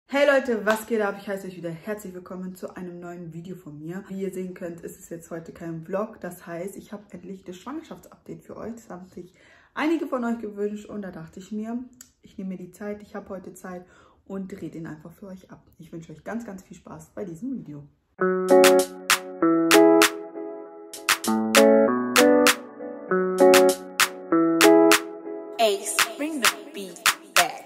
Hey Leute, was geht ab? Ich heiße euch wieder herzlich willkommen zu einem neuen Video von mir. Wie ihr sehen könnt, ist es jetzt heute kein Vlog. Das heißt, ich habe endlich das Schwangerschaftsupdate für euch. Das haben sich einige von euch gewünscht und da dachte ich mir, ich nehme mir die Zeit, ich habe heute Zeit und drehe den einfach für euch ab. Ich wünsche euch ganz, ganz viel Spaß bei diesem Video. Ace, bring the beat back.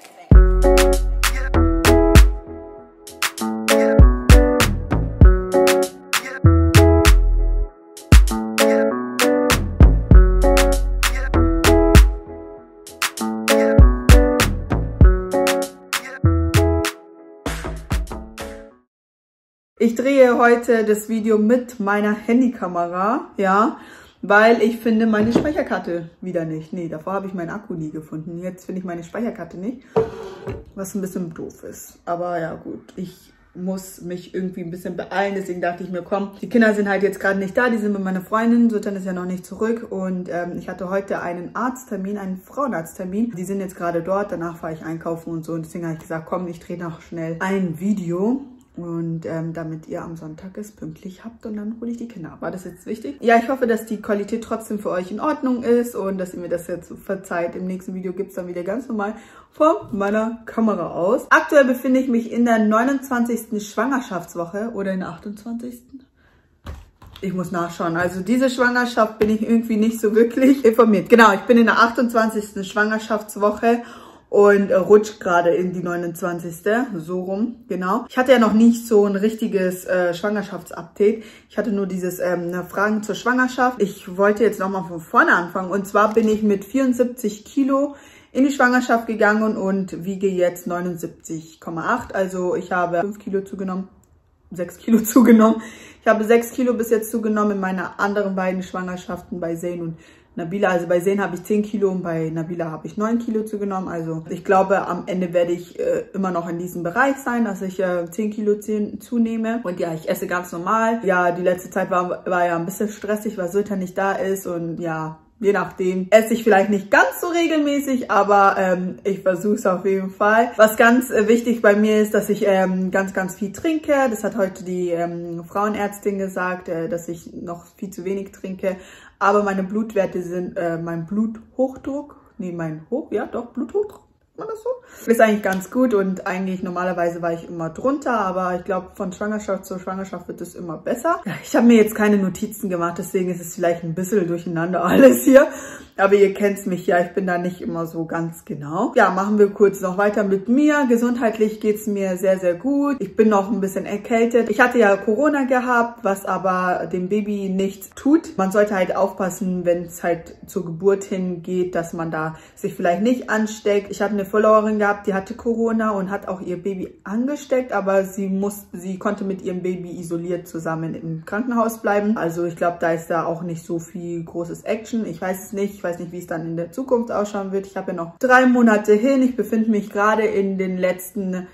Ich drehe heute das Video mit meiner Handykamera, ja, weil ich finde meine Speicherkarte wieder nicht. Nee, davor habe ich meinen Akku nie gefunden. Jetzt finde ich meine Speicherkarte nicht, was ein bisschen doof ist. Aber ja gut, ich muss mich irgendwie ein bisschen beeilen, deswegen dachte ich mir, komm, die Kinder sind halt jetzt gerade nicht da, die sind mit meiner Freundin, Sultan ist ja noch nicht zurück und ich hatte heute einen Arzttermin, einen Frauenarzttermin. Die sind jetzt gerade dort, danach fahre ich einkaufen und so und deswegen habe ich gesagt, komm, ich drehe noch schnell ein Video. Und damit ihr am Sonntag es pünktlich habt und dann hole ich die Kinder ab. War das jetzt wichtig? Ja, ich hoffe, dass die Qualität trotzdem für euch in Ordnung ist und dass ihr mir das jetzt verzeiht. Im nächsten Video gibt es dann wieder ganz normal von meiner Kamera aus. Aktuell befinde ich mich in der 29. Schwangerschaftswoche oder in der 28. Ich muss nachschauen. Also diese Schwangerschaft bin ich irgendwie nicht so wirklich informiert. Genau, ich bin in der 28. Schwangerschaftswoche. Und rutscht gerade in die 29. So rum, genau. Ich hatte ja noch nicht so ein richtiges Schwangerschaftsupdate. Ich hatte nur dieses Fragen zur Schwangerschaft. Ich wollte jetzt nochmal von vorne anfangen. Und zwar bin ich mit 74 Kilo in die Schwangerschaft gegangen und wiege jetzt 79,8. Also ich habe 5 Kilo zugenommen, 6 Kilo zugenommen. Ich habe 6 Kilo bis jetzt zugenommen in meiner anderen beiden Schwangerschaften bei Zayn und Nabila. Also bei Zayn habe ich 10 Kilo und bei Nabila habe ich 9 Kilo zugenommen. Also ich glaube, am Ende werde ich immer noch in diesem Bereich sein, dass ich 10 Kilo zunehme. Und ja, ich esse ganz normal. Ja, die letzte Zeit war ja ein bisschen stressig, weil Sultan nicht da ist. Und ja, je nachdem esse ich vielleicht nicht ganz so regelmäßig, aber ich versuche es auf jeden Fall. Was ganz wichtig bei mir ist, dass ich ganz, ganz viel trinke. Das hat heute die Frauenärztin gesagt, dass ich noch viel zu wenig trinke. Aber meine Blutwerte sind, mein Bluthochdruck, Bluthochdruck, man das so? Ist eigentlich ganz gut und eigentlich normalerweise war ich immer drunter, aber ich glaube von Schwangerschaft zu Schwangerschaft wird es immer besser. Ich habe mir jetzt keine Notizen gemacht, deswegen ist es vielleicht ein bisschen durcheinander alles hier. Aber ihr kennt mich ja, ich bin da nicht immer so ganz genau. Ja, machen wir kurz noch weiter mit mir. Gesundheitlich geht es mir sehr, sehr gut. Ich bin noch ein bisschen erkältet. Ich hatte ja Corona gehabt, was aber dem Baby nichts tut. Man sollte halt aufpassen, wenn es halt zur Geburt hingeht, dass man da sich vielleicht nicht ansteckt. Ich hatte eine Followerin gehabt, die hatte Corona und hat auch ihr Baby angesteckt, aber sie konnte mit ihrem Baby isoliert zusammen im Krankenhaus bleiben. Also ich glaube, da ist da auch nicht so viel großes Action. Ich weiß es nicht. Ich weiß nicht, wie es dann in der Zukunft ausschauen wird. Ich habe ja noch 3 Monate hin. Ich befinde mich gerade in den letzten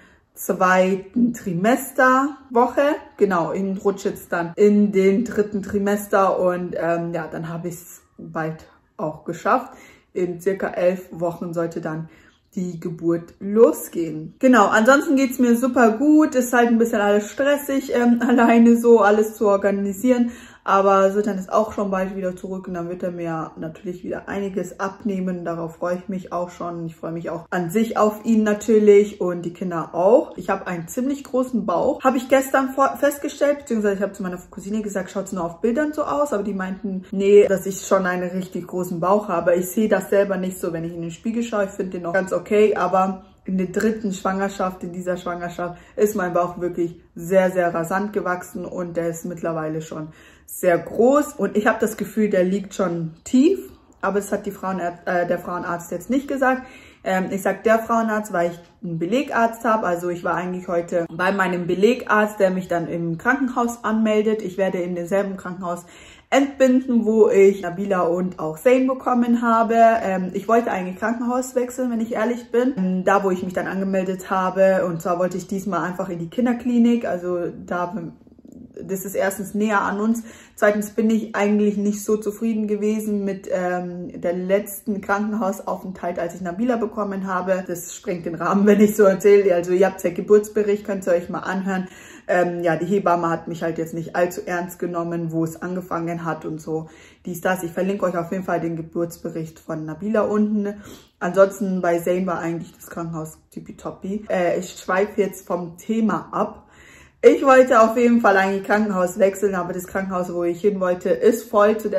2. Trimesterwoche. Genau, ich rutsche jetzt dann in den 3. Trimester und ja, dann habe ich es bald auch geschafft. In circa 11 Wochen sollte dann die Geburt losgehen. Genau, ansonsten geht es mir super gut. Ist halt ein bisschen alles stressig, alleine so alles zu organisieren. Aber Sultan ist auch schon bald wieder zurück und dann wird er mir natürlich wieder einiges abnehmen. Darauf freue ich mich auch schon. Ich freue mich auch an sich auf ihn natürlich und die Kinder auch. Ich habe einen ziemlich großen Bauch. Habe ich gestern festgestellt, beziehungsweise ich habe zu meiner Cousine gesagt, schaut es nur auf Bildern so aus. Aber die meinten, nee, dass ich schon einen richtig großen Bauch habe. Ich sehe das selber nicht so, wenn ich in den Spiegel schaue. Ich finde den noch ganz okay, aber in der 3. Schwangerschaft, in dieser Schwangerschaft, ist mein Bauch wirklich sehr, sehr rasant gewachsen und der ist mittlerweile schon sehr groß. Und ich habe das Gefühl, der liegt schon tief, aber das hat der Frauenarzt jetzt nicht gesagt. Ich sage der Frauenarzt, weil ich einen Belegarzt habe. Also ich war eigentlich heute bei meinem Belegarzt, der mich dann im Krankenhaus anmeldet. Ich werde in demselben Krankenhaus entbinden, wo ich Nabila und auch Zayn bekommen habe. Ich wollte eigentlich Krankenhaus wechseln, wenn ich ehrlich bin. Da, wo ich mich dann angemeldet habe. Und zwar wollte ich diesmal einfach in die Kinderklinik. Also da das ist erstens näher an uns. Zweitens bin ich eigentlich nicht so zufrieden gewesen mit der letzten Krankenhausaufenthalt, als ich Nabila bekommen habe. Das sprengt den Rahmen, wenn ich so erzähle. Also ihr habt ja Geburtsbericht, könnt ihr euch mal anhören. Ja, die Hebamme hat mich halt jetzt nicht allzu ernst genommen, wo es angefangen hat und so. Ich verlinke euch auf jeden Fall den Geburtsbericht von Nabila unten. Ansonsten bei Zayn war eigentlich das Krankenhaus tippitoppi. Ich schweife jetzt vom Thema ab. Ich wollte auf jeden Fall eigentlich Krankenhaus wechseln, aber das Krankenhaus, wo ich hin wollte, ist voll zu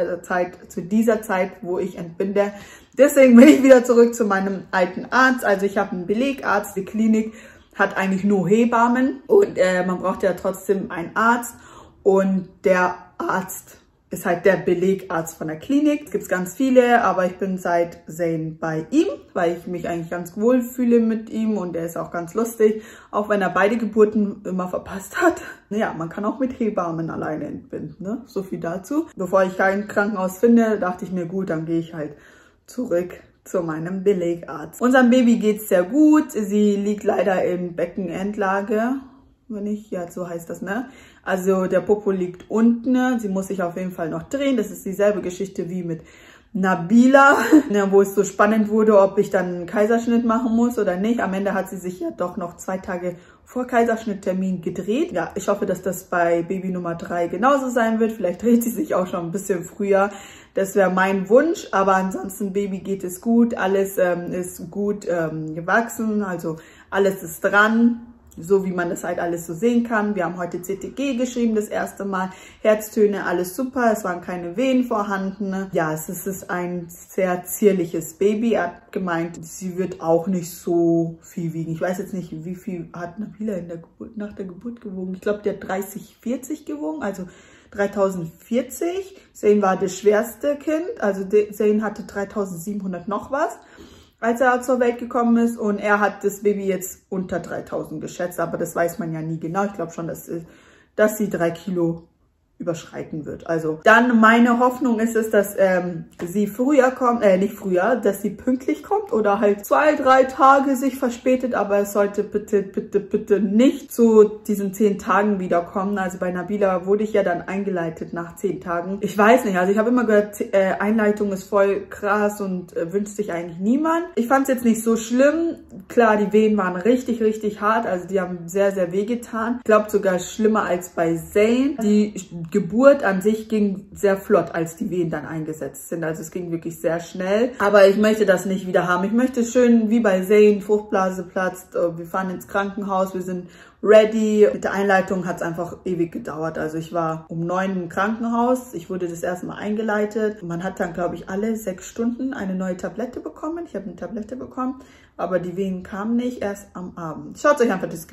dieser Zeit, wo ich entbinde. Deswegen bin ich wieder zurück zu meinem alten Arzt. Also ich habe einen Belegarzt. Die Klinik hat eigentlich nur Hebammen und man braucht ja trotzdem einen Arzt. Und der Arzt ist halt der Belegarzt von der Klinik. Es gibt ganz viele, aber ich bin seit Zayn bei ihm, weil ich mich eigentlich ganz wohl fühle mit ihm und er ist auch ganz lustig, auch wenn er beide Geburten immer verpasst hat. Ja, man kann auch mit Hebammen alleine entbinden, ne? So viel dazu. Bevor ich kein Krankenhaus finde, dachte ich mir, gut, dann gehe ich halt zurück zu meinem Belegarzt. Unserem Baby geht's sehr gut. Sie liegt leider in Beckenendlage. Ja, so heißt das, ne? Also der Popo liegt unten, sie muss sich auf jeden Fall noch drehen. Das ist dieselbe Geschichte wie mit Nabila, wo es so spannend wurde, ob ich dann einen Kaiserschnitt machen muss oder nicht. Am Ende hat sie sich ja doch noch 2 Tage vor Kaiserschnitttermin gedreht. Ja, ich hoffe, dass das bei Baby Nummer 3 genauso sein wird. Vielleicht dreht sie sich auch schon ein bisschen früher. Das wäre mein Wunsch, aber ansonsten Baby geht es gut. Alles ist gut gewachsen, also alles ist dran. So wie man das halt alles so sehen kann. Wir haben heute CTG geschrieben, das erste Mal. Herztöne, alles super. Es waren keine Wehen vorhanden. Ja, es ist ein sehr zierliches Baby. Er hat gemeint, sie wird auch nicht so viel wiegen. Ich weiß jetzt nicht, wie viel hat Nabila nach der Geburt gewogen. Ich glaube, der hat 30-40 gewogen, also 3040. Zayn war das schwerste Kind. Also Zayn hatte 3700 noch was, als er zur Welt gekommen ist, und er hat das Baby jetzt unter 3000 geschätzt, aber das weiß man ja nie genau. Ich glaube schon, dass sie 3 Kilo überschreiten wird. Also dann meine Hoffnung ist es, dass sie früher kommt, nicht früher, dass sie pünktlich kommt oder halt 2-3 Tage sich verspätet, aber es sollte bitte nicht zu diesen 10 Tagen wiederkommen. Also bei Nabila wurde ich ja dann eingeleitet nach 10 Tagen. Ich weiß nicht, also ich habe immer gehört, Einleitung ist voll krass und wünscht sich eigentlich niemand. Ich fand es jetzt nicht so schlimm. Klar, die Wehen waren richtig, richtig hart, also die haben sehr, sehr wehgetan. Ich glaube sogar schlimmer als bei Zayn. Die Geburt an sich ging sehr flott, als die Wehen dann eingesetzt sind. Also es ging wirklich sehr schnell. Aber ich möchte das nicht wieder haben. Ich möchte schön wie bei Zayn, Fruchtblase platzt, wir fahren ins Krankenhaus, wir sind ready. Mit der Einleitung hat es einfach ewig gedauert. Also ich war um 9 im Krankenhaus. Ich wurde das erste Mal eingeleitet. Man hat dann, glaube ich, alle 6 Stunden eine neue Tablette bekommen. Ich habe eine Tablette bekommen, aber die Wehen kamen nicht, erst am Abend. Schaut euch einfach das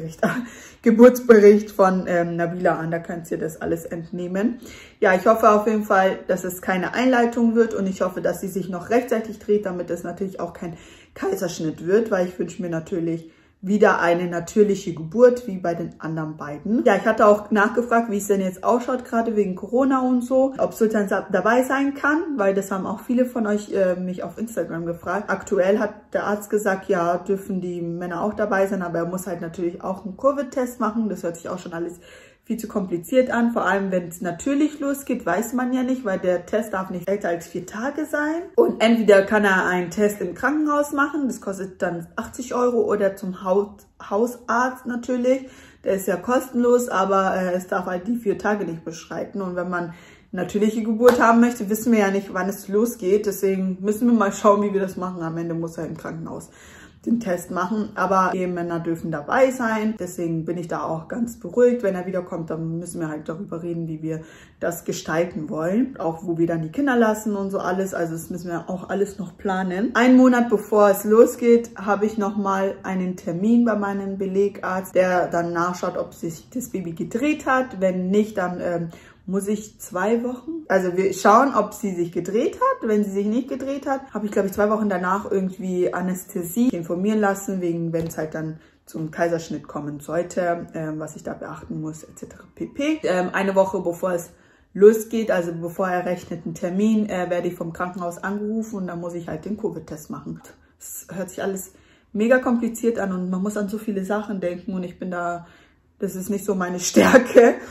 Geburtsbericht von Nabila an. Da könnt ihr das alles entnehmen. Ja, ich hoffe auf jeden Fall, dass es keine Einleitung wird und ich hoffe, dass sie sich noch rechtzeitig dreht, damit es natürlich auch kein Kaiserschnitt wird, weil ich wünsche mir natürlich wieder eine natürliche Geburt, wie bei den anderen beiden. Ja, ich hatte auch nachgefragt, wie es denn jetzt ausschaut, gerade wegen Corona und so, ob Sultan dabei sein kann, weil das haben auch viele von euch mich auf Instagram gefragt. Aktuell hat der Arzt gesagt, ja, dürfen die Männer auch dabei sein, aber er muss halt natürlich auch einen Covid-Test machen. Das hört sich auch schon alles viel zu kompliziert an, vor allem wenn es natürlich losgeht, weiß man ja nicht, weil der Test darf nicht älter als 4 Tage sein. Und entweder kann er einen Test im Krankenhaus machen, das kostet dann 80 €, oder zum Hausarzt natürlich, der ist ja kostenlos, aber es darf halt die 4 Tage nicht beschreiten. Und wenn man natürliche Geburt haben möchte, wissen wir ja nicht, wann es losgeht, deswegen müssen wir mal schauen, wie wir das machen. Am Ende muss er im Krankenhaus den Test machen, aber Männer dürfen dabei sein. Deswegen bin ich da auch ganz beruhigt. Wenn er wiederkommt, dann müssen wir halt darüber reden, wie wir das gestalten wollen. Auch wo wir dann die Kinder lassen und so alles. Also das müssen wir auch alles noch planen. 1 Monat bevor es losgeht, habe ich nochmal einen Termin bei meinem Belegarzt, der dann nachschaut, ob sich das Baby gedreht hat. Wenn nicht, dann muss ich 2 Wochen, also wir schauen, ob sie sich gedreht hat. Wenn sie sich nicht gedreht hat, habe ich, glaube ich, 2 Wochen danach irgendwie Anästhesie informieren lassen, wegen, wenn es halt dann zum Kaiserschnitt kommen sollte, was ich da beachten muss, etc. pp. 1 Woche bevor es losgeht, also bevor er rechnet einen Termin, werde ich vom Krankenhaus angerufen und dann muss ich halt den Covid-Test machen. Das hört sich alles mega kompliziert an und man muss an so viele Sachen denken und ich bin da, das ist nicht so meine Stärke.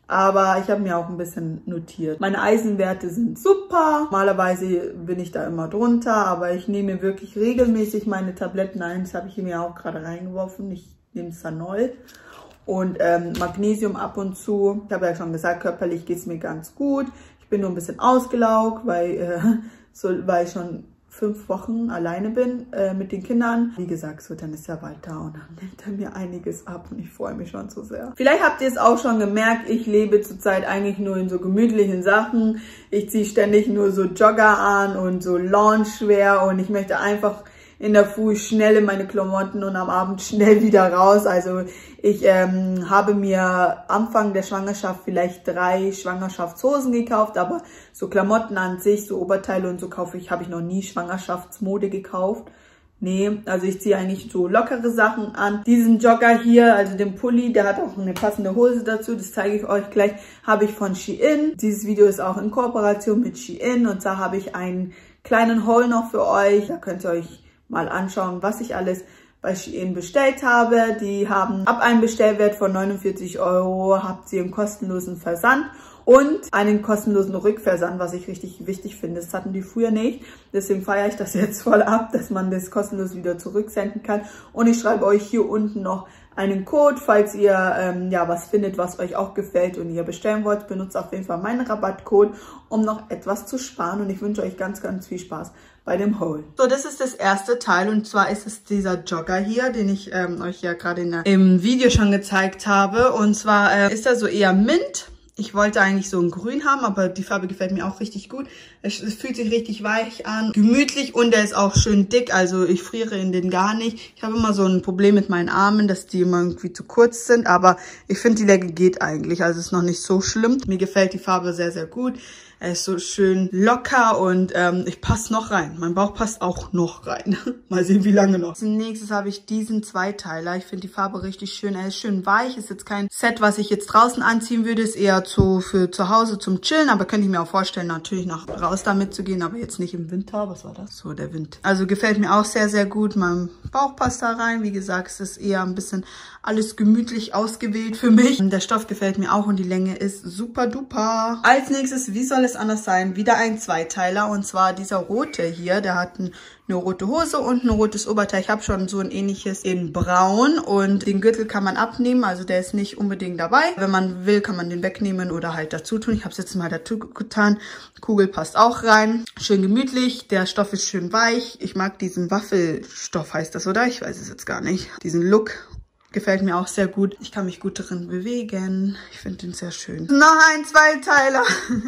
Aber ich habe mir auch ein bisschen notiert. Meine Eisenwerte sind super. Normalerweise bin ich da immer drunter, aber ich nehme wirklich regelmäßig meine Tabletten ein. Das habe ich mir auch gerade reingeworfen. Ich nehme Sanol. Und Magnesium ab und zu. Ich habe ja schon gesagt, körperlich geht es mir ganz gut. Ich bin nur ein bisschen ausgelaugt, weil ich schon 5 Wochen alleine bin mit den Kindern. Wie gesagt, so dann ist er bald da und dann nimmt er mir einiges ab und ich freue mich schon so sehr. Vielleicht habt ihr es auch schon gemerkt, ich lebe zurzeit eigentlich nur in so gemütlichen Sachen. Ich ziehe ständig nur so Jogger an und so Loungewear und ich möchte einfach in der Früh schnell in meine Klamotten und am Abend schnell wieder raus. Also ich habe mir Anfang der Schwangerschaft vielleicht 3 Schwangerschaftshosen gekauft, aber so Klamotten an sich, so Oberteile und so habe ich noch nie Schwangerschaftsmode gekauft. Nee, also ich ziehe eigentlich so lockere Sachen an. Diesen Jogger hier, also den Pulli, der hat auch eine passende Hose dazu. Das zeige ich euch gleich. Habe ich von Shein. Dieses Video ist auch in Kooperation mit Shein. Und zwar habe ich einen kleinen Haul noch für euch. Da könnt ihr euch mal anschauen, was ich alles bei Shein bestellt habe. Die haben ab einem Bestellwert von 49 €, habt ihr einen kostenlosen Versand und einen kostenlosen Rückversand, was ich richtig wichtig finde. Das hatten die früher nicht. Deswegen feiere ich das jetzt voll ab, dass man das kostenlos wieder zurücksenden kann. Und ich schreibe euch hier unten noch einen Code, falls ihr was findet, was euch auch gefällt und ihr bestellen wollt. Benutzt auf jeden Fall meinen Rabattcode, um noch etwas zu sparen. Und ich wünsche euch ganz, ganz viel Spaß bei dem Haul. So, das ist das erste Teil und zwar ist es dieser Jogger hier, den ich euch ja gerade im Video schon gezeigt habe. Und zwar ist er so eher Mint. Ich wollte eigentlich so ein Grün haben, aber die Farbe gefällt mir auch richtig gut. Es fühlt sich richtig weich an, gemütlich und der ist auch schön dick, also ich friere in den gar nicht. Ich habe immer so ein Problem mit meinen Armen, dass die immer irgendwie zu kurz sind, aber ich finde, die Länge geht eigentlich, also ist noch nicht so schlimm. Mir gefällt die Farbe sehr, sehr gut. Er ist so schön locker und ich passe noch rein. Mein Bauch passt auch noch rein. Mal sehen, wie lange noch. Als nächstes habe ich diesen Zweiteiler. Ich finde die Farbe richtig schön. Er ist schön weich. Ist jetzt kein Set, was ich jetzt draußen anziehen würde. Ist eher für zu Hause zum Chillen. Aber könnte ich mir auch vorstellen, natürlich noch raus damit zu gehen. Aber jetzt nicht im Winter. Was war das? So, der Wind. Also gefällt mir auch sehr, sehr gut. Mein Bauch passt da rein. Wie gesagt, es ist eher ein bisschen alles gemütlich ausgewählt für mich. Der Stoff gefällt mir auch und die Länge ist super duper. Als nächstes, wie soll es anders sein? Wieder ein Zweiteiler und zwar dieser rote hier. Der hat eine rote Hose und ein rotes Oberteil. Ich habe schon so ein ähnliches in braun und den Gürtel kann man abnehmen. Also der ist nicht unbedingt dabei. Wenn man will, kann man den wegnehmen oder halt dazu tun. Ich habe es jetzt mal dazu getan. Kugel passt auch rein. Schön gemütlich. Der Stoff ist schön weich. Ich mag diesen Waffelstoff, heißt das, oder? Ich weiß es jetzt gar nicht. Diesen Look. Gefällt mir auch sehr gut. Ich kann mich gut darin bewegen. Ich finde den sehr schön. Noch ein Zweiteiler.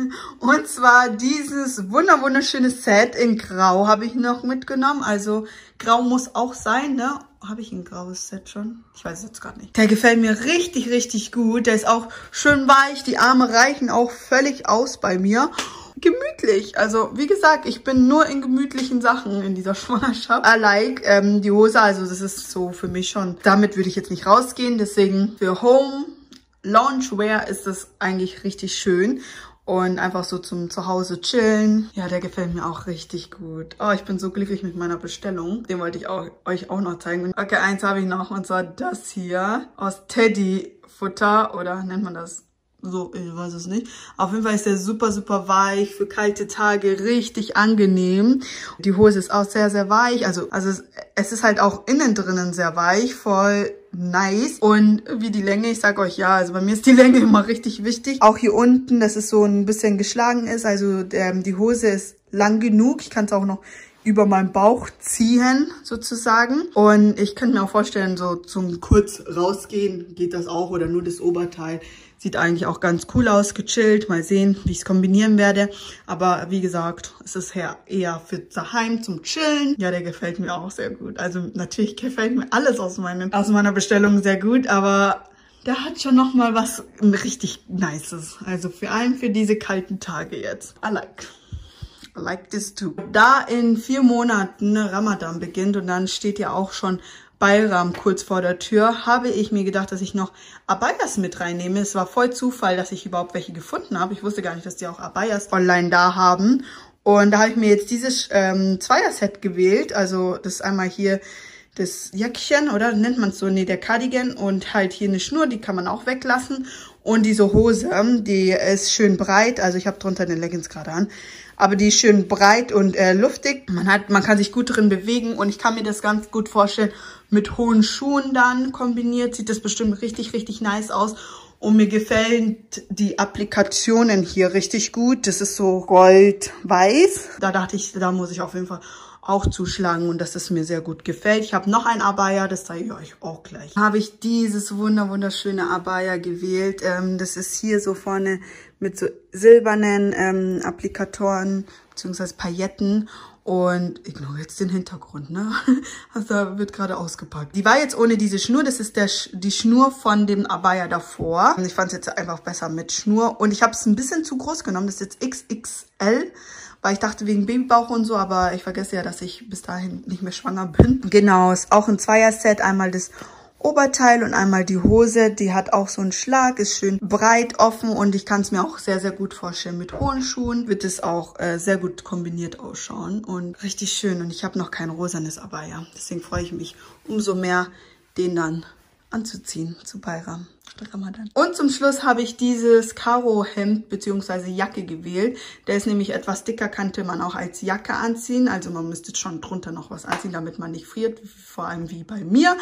Und zwar dieses wunderschöne Set in Grau habe ich noch mitgenommen. Also Grau muss auch sein, ne? Habe ich ein graues Set schon? Ich weiß es jetzt gerade nicht. Der gefällt mir richtig, richtig gut. Der ist auch schön weich. Die Arme reichen auch völlig aus bei mir. Gemütlich. Also, wie gesagt, ich bin nur in gemütlichen Sachen in dieser Schwangerschaft. I like die Hose, also das ist so für mich schon, damit würde ich jetzt nicht rausgehen. Deswegen für Home Loungewear ist das eigentlich richtig schön. Und einfach so zum Zuhause chillen. Ja, der gefällt mir auch richtig gut. Oh, ich bin so glücklich mit meiner Bestellung. Den wollte ich euch auch noch zeigen. Okay, eins habe ich noch und zwar das hier aus Teddyfutter oder nennt man das? So, ich weiß es nicht. Auf jeden Fall ist der super, super weich, für kalte Tage richtig angenehm. Die Hose ist auch sehr, sehr weich. Also es ist halt auch innen drinnen sehr weich, voll nice. Und wie die Länge, ich sag euch ja, also bei mir ist die Länge immer richtig wichtig. Auch hier unten, dass es so ein bisschen geschlagen ist. Also die Hose ist lang genug. Ich kann es auch noch über meinen Bauch ziehen, sozusagen. Und ich könnte mir auch vorstellen, so zum kurz rausgehen geht das auch oder nur das Oberteil. Sieht eigentlich auch ganz cool aus, gechillt. Mal sehen, wie ich es kombinieren werde. Aber wie gesagt, es ist eher für daheim zum Chillen. Ja, der gefällt mir auch sehr gut. Also natürlich gefällt mir alles aus meiner Bestellung sehr gut, aber der hat schon noch mal was richtig Nices. Also vor allem für diese kalten Tage jetzt. I like this too. Da in 4 Monaten Ramadan beginnt und dann steht ja auch schon Bayram kurz vor der Tür, habe ich mir gedacht, dass ich noch Abayas mit reinnehme. Es war voll Zufall, dass ich überhaupt welche gefunden habe. Ich wusste gar nicht, dass die auch Abayas online da haben. Und da habe ich mir jetzt dieses Zweierset gewählt. Also das ist einmal hier das Jäckchen, oder nennt man es so? Nee, der Cardigan und halt hier eine Schnur, die kann man auch weglassen. Und diese Hose, die ist schön breit, also ich habe drunter eine Leggings gerade an, aber die ist schön breit und luftig. Man kann sich gut drin bewegen und ich kann mir das ganz gut vorstellen, mit hohen Schuhen dann kombiniert, sieht das bestimmt richtig, richtig nice aus. Und mir gefällt die Applikationen hier richtig gut. Das ist so gold-weiß. Da dachte ich, da muss ich auf jeden Fall auch zuschlagen und dass das mir sehr gut gefällt. Ich habe noch ein Abaya, das zeige ich euch auch gleich. Habe ich dieses wunderschöne Abaya gewählt. Das ist hier so vorne mit so silbernen Applikatoren bzw. Pailletten. Und ignoriere jetzt den Hintergrund, ne? Also da wird gerade ausgepackt. Die war jetzt ohne diese Schnur. Das ist die Schnur von dem Abaya davor. Ich fand es jetzt einfach besser mit Schnur. Und ich habe es ein bisschen zu groß genommen. Das ist jetzt XXL. Weil ich dachte wegen Babybauch und so. Aber ich vergesse ja, dass ich bis dahin nicht mehr schwanger bin. Genau, ist auch ein Zweier-Set. Einmal das Oberteil und einmal die Hose, die hat auch so einen Schlag, ist schön breit offen und ich kann es mir auch sehr, sehr gut vorstellen. Mit hohen Schuhen wird es auch sehr gut kombiniert ausschauen und richtig schön. Und ich habe noch kein rosanes Abaya, deswegen freue ich mich umso mehr, den dann anzuziehen zu Bayram. Ramadan. Und zum Schluss habe ich dieses Karo-Hemd bzw. Jacke gewählt. Der ist nämlich etwas dicker, könnte man auch als Jacke anziehen. Also man müsste schon drunter noch was anziehen, damit man nicht friert. Vor allem wie bei mir.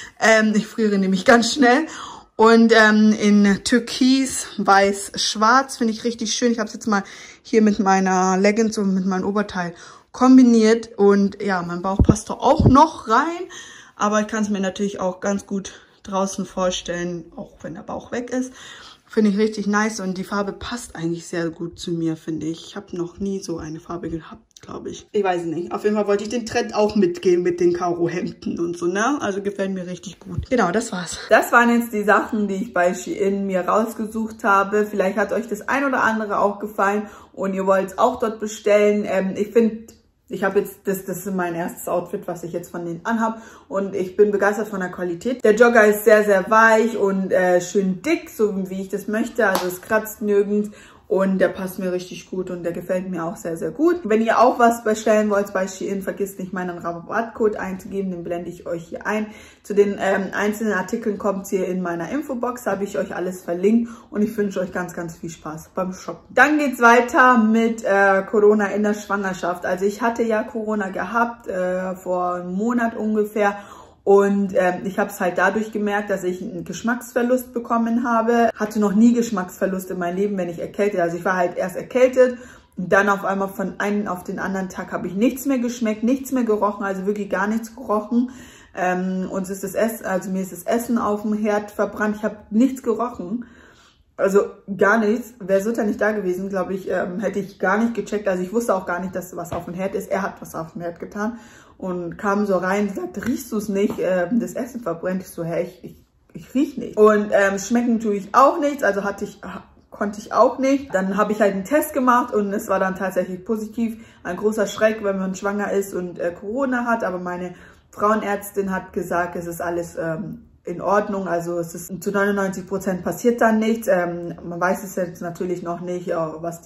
Ich friere nämlich ganz schnell. Und in Türkis, Weiß, Schwarz finde ich richtig schön. Ich habe es jetzt mal hier mit meiner Leggings und mit meinem Oberteil kombiniert. Und ja, mein Bauch passt da auch noch rein. Aber ich kann es mir natürlich auch ganz gut draußen vorstellen, auch wenn der Bauch weg ist. Finde ich richtig nice und die Farbe passt eigentlich sehr gut zu mir, finde ich. Ich habe noch nie so eine Farbe gehabt, glaube ich. Ich weiß nicht. Auf jeden Fall wollte ich den Trend auch mitgehen mit den Karo-Hemden und so, ne? Also gefällt mir richtig gut. Genau, das war's. Das waren jetzt die Sachen, die ich bei Shein mir rausgesucht habe. Vielleicht hat euch das ein oder andere auch gefallen und ihr wollt es auch dort bestellen. Ich finde, ich habe jetzt, das ist mein erstes Outfit, was ich jetzt von denen anhabe und ich bin begeistert von der Qualität. Der Jogger ist sehr, sehr weich und schön dick, so wie ich das möchte, also es kratzt nirgends und der passt mir richtig gut und der gefällt mir auch sehr, sehr gut. Wenn ihr auch was bestellen wollt bei Shein, vergisst nicht meinen Rabattcode einzugeben, den blende ich euch hier ein. Zu den einzelnen Artikeln kommt hier in meiner Infobox, da habe ich euch alles verlinkt und ich wünsche euch ganz, ganz viel Spaß beim Shoppen. Dann geht's weiter mit Corona in der Schwangerschaft. Also ich hatte ja Corona gehabt, vor einem Monat ungefähr. Und ich habe es halt dadurch gemerkt, dass ich einen Geschmacksverlust bekommen habe. Hatte noch nie Geschmacksverlust in meinem Leben, wenn ich erkältet. Also ich war halt erst erkältet und dann auf einmal von einem auf den anderen Tag habe ich nichts mehr geschmeckt, nichts mehr gerochen, also wirklich gar nichts gerochen. Uns ist das Essen, also mir ist das Essen auf dem Herd verbrannt. Ich habe nichts gerochen. Also gar nichts. Wäre Sutter nicht da gewesen, glaube ich, hätte ich gar nicht gecheckt. Also ich wusste auch gar nicht, dass was auf dem Herd ist. Er hat was auf dem Herd getan und kam so rein und sagte, riechst du es nicht? Das Essen verbrennt. Ich so, hä, ich riech nicht. Und schmecken tue ich auch nichts, also konnte ich auch nicht. Dann habe ich halt einen Test gemacht und es war dann tatsächlich positiv. Ein großer Schreck, wenn man schwanger ist und Corona hat, aber meine Frauenärztin hat gesagt, es ist alles in Ordnung, also es ist zu 99% passiert dann nichts. Man weiß es jetzt natürlich noch nicht, was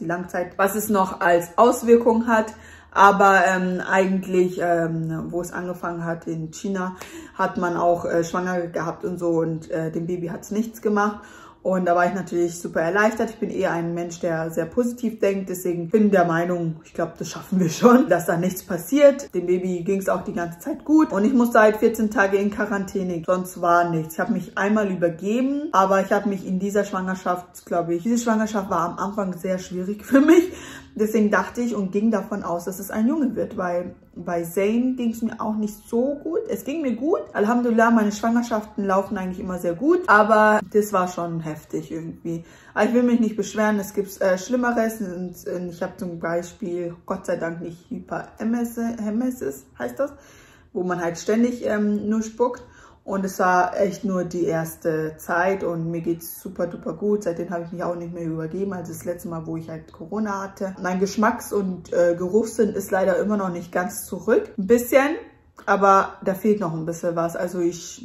es noch als Auswirkung hat. Aber eigentlich, wo es angefangen hat in China, hat man auch schwanger gehabt und so und dem Baby hat es nichts gemacht. Und da war ich natürlich super erleichtert. Ich bin eher ein Mensch, der sehr positiv denkt. Deswegen bin ich der Meinung, ich glaube, das schaffen wir schon, dass da nichts passiert. Dem Baby ging es auch die ganze Zeit gut. Und ich musste halt 14 Tage in Quarantäne. Sonst war nichts. Ich habe mich einmal übergeben, aber ich habe mich in dieser Schwangerschaft, glaube ich, diese Schwangerschaft war am Anfang sehr schwierig für mich. Deswegen dachte ich und ging davon aus, dass es ein Junge wird, weil bei Zayn ging es mir auch nicht so gut. Es ging mir gut. Alhamdulillah, meine Schwangerschaften laufen eigentlich immer sehr gut. Aber das war schon heftig irgendwie. Aber ich will mich nicht beschweren, es gibt Schlimmeres. Und ich habe zum Beispiel, Gott sei Dank, nicht Hyperemesis, heißt das, wo man halt ständig nur spuckt. Und es war echt nur die erste Zeit und mir geht's super duper gut. Seitdem habe ich mich auch nicht mehr übergeben. Also das letzte Mal, wo ich halt Corona hatte. Mein Geschmacks- und Geruchssinn ist leider immer noch nicht ganz zurück. Ein bisschen, aber da fehlt noch ein bisschen was. Also ich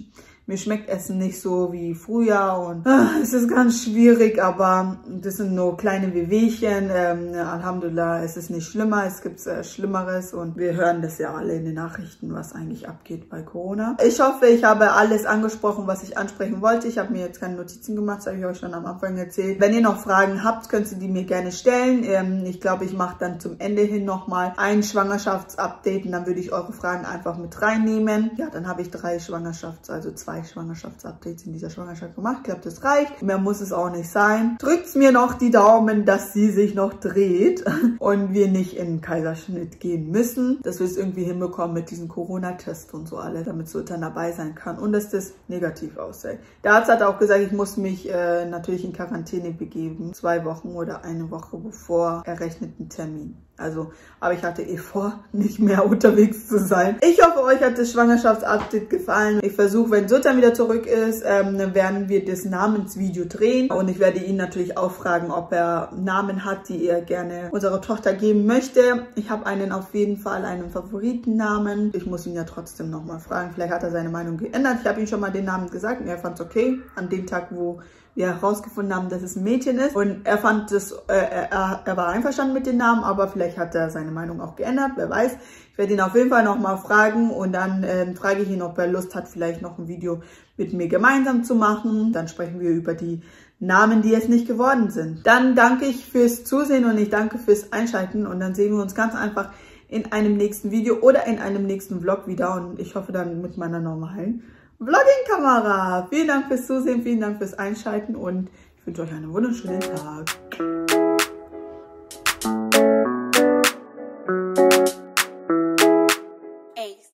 Mir schmeckt Essen nicht so wie früher und es ist ganz schwierig, aber das sind nur kleine Wehwehchen. Alhamdulillah, es ist nicht schlimmer, es gibt Schlimmeres und wir hören das ja alle in den Nachrichten, was eigentlich abgeht bei Corona. Ich hoffe, ich habe alles angesprochen, was ich ansprechen wollte. Ich habe mir jetzt keine Notizen gemacht, das habe ich euch schon am Anfang erzählt. Wenn ihr noch Fragen habt, könnt ihr die mir gerne stellen. Ich glaube, ich mache dann zum Ende hin nochmal ein Schwangerschaftsupdate und dann würde ich eure Fragen einfach mit reinnehmen. Ja, dann habe ich 2 Schwangerschaftsupdates in dieser Schwangerschaft gemacht. Ich glaube, das reicht. Mehr muss es auch nicht sein. Drückt mir noch die Daumen, dass sie sich noch dreht und wir nicht in den Kaiserschnitt gehen müssen. Dass wir es irgendwie hinbekommen mit diesem Corona-Test und so alle, damit Sultan dabei sein kann und dass das negativ aussieht. Der Arzt hat auch gesagt, ich muss mich natürlich in Quarantäne begeben. 2 Wochen oder 1 Woche bevor errechneten Termin. Also, aber ich hatte vor, nicht mehr unterwegs zu sein. Ich hoffe, euch hat das Schwangerschaftsupdate gefallen. Ich versuche, wenn Sultan wieder zurück ist, dann werden wir das Namensvideo drehen. Und ich werde ihn natürlich auch fragen, ob er Namen hat, die er gerne unserer Tochter geben möchte. Ich habe auf jeden Fall einen Favoritennamen. Ich muss ihn ja trotzdem nochmal fragen. Vielleicht hat er seine Meinung geändert. Ich habe ihm schon mal den Namen gesagt und er fand es okay. An dem Tag, wo wir herausgefunden haben, dass es ein Mädchen ist. Und er fand es, er war einverstanden mit dem Namen, aber vielleicht hat er seine Meinung auch geändert, wer weiß. Ich werde ihn auf jeden Fall nochmal fragen und dann frage ich ihn, ob er Lust hat, vielleicht noch ein Video mit mir gemeinsam zu machen. Dann sprechen wir über die Namen, die jetzt nicht geworden sind. Dann danke ich fürs Zusehen und ich danke fürs Einschalten und dann sehen wir uns ganz einfach in einem nächsten Video oder in einem nächsten Vlog wieder und ich hoffe dann mit meiner normalen Vlogging-Kamera. Vielen Dank fürs Zusehen, vielen Dank fürs Einschalten und ich wünsche euch einen wunderschönen Tag.